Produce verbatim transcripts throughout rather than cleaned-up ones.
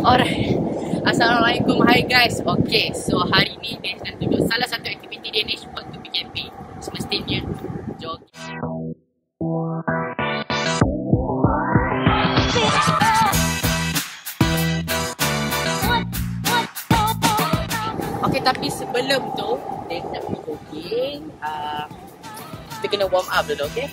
Alright. Assalamualaikum, hai guys. Okay, so hari ni Danish nak tunjuk salah satu aktiviti Danish waktu P K P. Semestinya jogging. Okay, tapi sebelum tu Danish nak pergi jogging. uh, Kita kena warm up dulu, okay?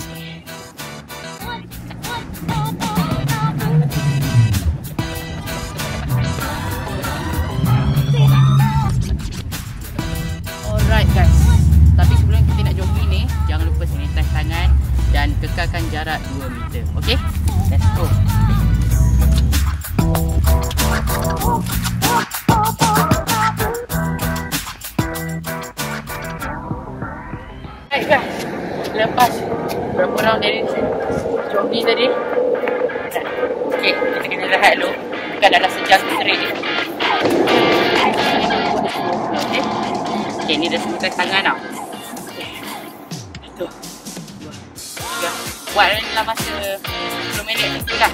Alright guys, tapi sebelum kita nak jogging ni, jangan lupa sanitize tangan dan kekalkan jarak dua meter. Okay? Let's go. Alright guys, lepas berapa round dari jogging tadi, okay, kita kena rehat dulu. Bukan dalam sejam straight ni. Okay? Okay, ni dah sanitize tangan tau. Satu, dua, tiga. Buat dalam masa sepuluh minit macam tu lah.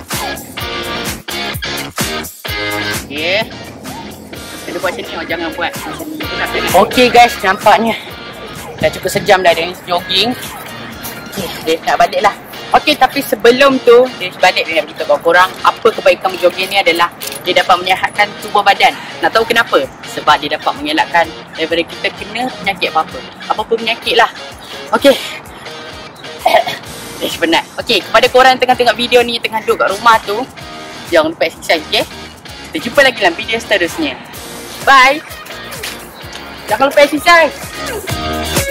Okay. Kena buat macam ni, oh, jangan buat macam ni. Okay guys, nampaknya dah cukup sejam dah Danish jogging. Okay, dia nak balik lah. Okay, tapi sebelum tu dia balik, dia nak beritahu korang apa kebaikan jogging ni adalah dia dapat menyihatkan tubuh badan. Nak tahu kenapa? Sebab dia dapat mengelakkan daripada kita kena penyakit apa-apa. Apa-apa penyakit lah. Okay. Dia penat. Okay, kepada korang yang tengah tengok video ni, tengah duduk kat rumah tu, jangan lupa exercise, okay? Kita jumpa lagi dalam video seterusnya. Bye. Jangan lupa exercise.